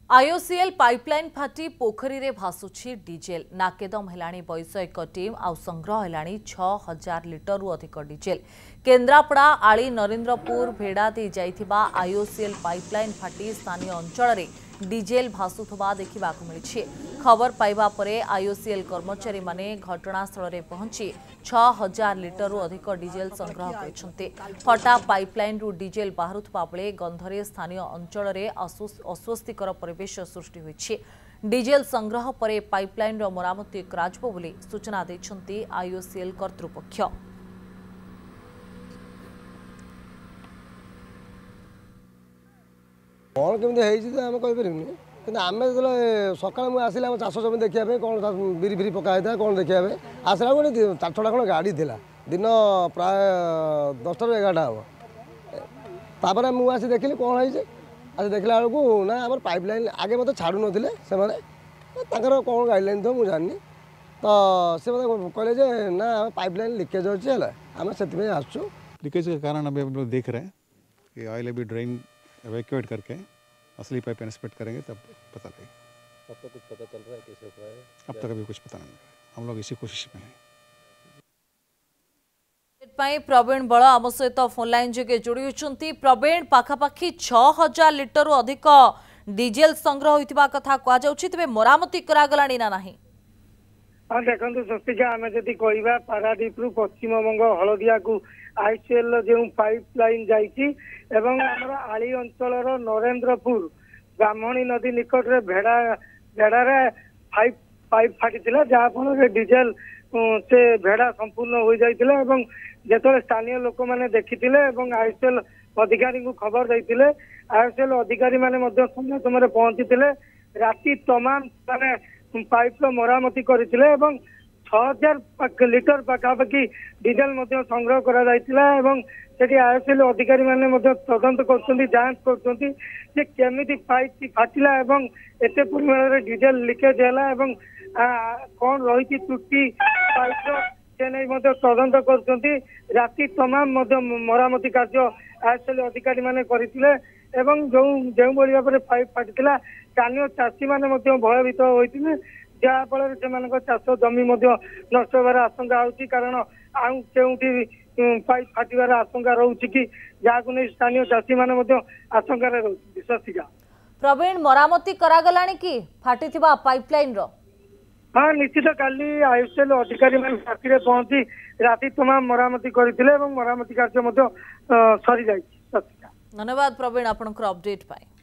IOCL pipeline फाटी पोखरी रे भासुछि diesel नाकेदम हेलाणी वैषयिक team आउ संग्रह हेलाणी 6000 लिटर रु अधिक डीजेल केन्द्रापड़ा आली नरेंद्रपुर भेड़ा दे जाइथिबा आईओसीएल पाइपलाइन फाटी स्थानीय अंचल रे डीजेल भासुथबा देखा मिली। खबर पाइबा परे आईओसीएल कर्मचारी माने घटनास्थल रे पहुंची 6000 लिटर रु अधिक डीजेल संग्रह करछन्ते। फटा पाइपलाइन रु डीजेल बाहरुथबा बेले गंधरे स्थानीय अंचल रे अस्वस्थिकर परिवेश सृष्टि होइछि। डीजेल संग्रह परे पाइपलाइन रो मरामती कराजबो बोली सूचना दैछन्ते आईओसीएल कर्तृपक्ष। कौन केमी आम कहीपर कि आम जो सका मुझे आम चाष जमी देखा कौन बिरी फिरी पका था कौन देखा आसला गोटे 4-6टा खंड गाड़ी थी दिन प्राय 10टा ରୁ 11ଟା हम तापर मुझे देखिली कौन है आज देखला बेलू ना आम पाइपलाइन आगे मत छाड़ू ना से कौन गाइडलाइन थो मुझे जानी तो सी मतलब कहले ना पाइपलाइन लिकेज अच्छे आम से आसू लीकेज के कारण अभी हम लोग देख रहे हैं कि ऑयल अभी ड्रेन एवैक्यूएट करके असली पाइप इंस्पेक्ट करेंगे तब पता लगेगा। अब तक कुछ पता चल रहा है कैसे हुआ है? अब तक अभी कुछ पता नहीं लगा, हम लोग इसी कोशिश में हैं। प्रवीण बल आम सहित फोन लाइन जगे जोड़ी होती। प्रवीण पाखापाखि 6000 लिटर अधिक डीजेल संग्रह होता कथा कहुच्छी तेज मरामती करागला ना नहीं? हाँ देखो स्वस्तिका आम जदि कह पारादीप रु पश्चिम बंग हलदिया को आईसीएल जो पाइपलाइन जाइए आली अंचल नरेंद्रपुर ब्राह्मणी नदी निकट में भेड़ा पाइप फाटी जहाँफल डीजेल से भेड़ा संपूर्ण हो जाता जो स्थानीय लोक मैंने देखी आईसीएल अधिकारी को खबर देते आईसीएल अधिकारी मैंने समय समय पहुंची राति तमाम माने पाइप मरामती करते 6000 लिटर पखापाखि डीजेल संग्रह करा आईसीएल अधिकारी मैंने तदंत कर जांच करमी पाइप फाटिला एत परिमाण डीजेल लिकेज है कौन रही त्रुटि पाइप से नहीं तदंत कर राति तमाम मरामती कार्य आईसीएल अधिकारी मैंने करते जो भाव में पाइप फाटी स्थानीय चाषी मैंने भयभीत होते जहाँफल से चाष जमी नष्ट होवार आशंका होती कारण आउ के पाइप फाटिबार आशंका रोचे कि जहाँ नहीं स्थानीय चाषी मैंने आशंका रोचे। प्रवीण मरामती करागलानी कि फाटी पाइपलाइन रो? हाँ निश्चित काली आईसीएल अधिकारी मैंने राति पहुंची राति तमाम मरामती करते मरामती कार्य सरी जाइए। धन्यवाद प्रवीण आपनकर अपडेट पाए।